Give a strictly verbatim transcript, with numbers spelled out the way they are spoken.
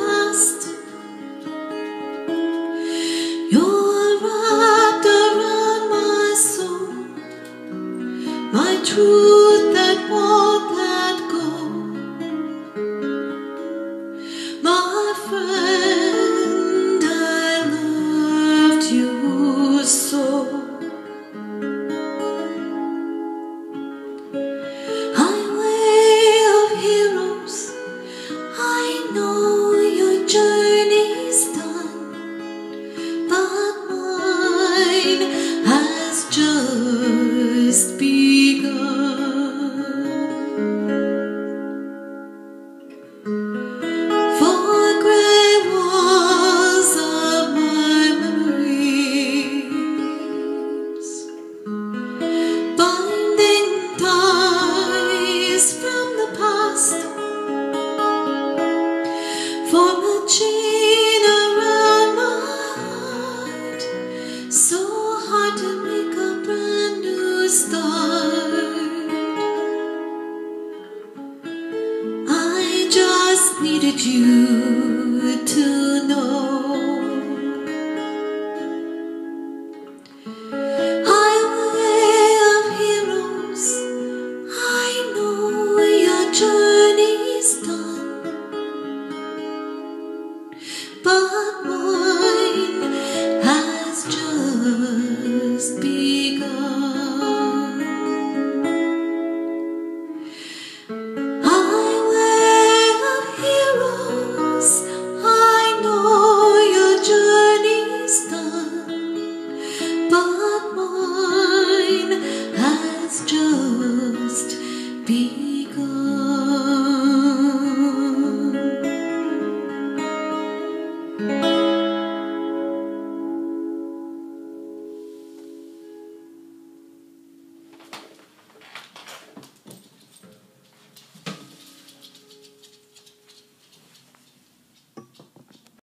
past. You're wrapped around my soul, my truth that won't let go. My friend, I loved you so. Highway of heroes, I know your journey's done, but mine has just begun. For grey walls of my memories, binding ties from the past, form a chain around my heart, so hard to make a brand new start. I just needed you to know. Highway of heroes, I know your journey's done, but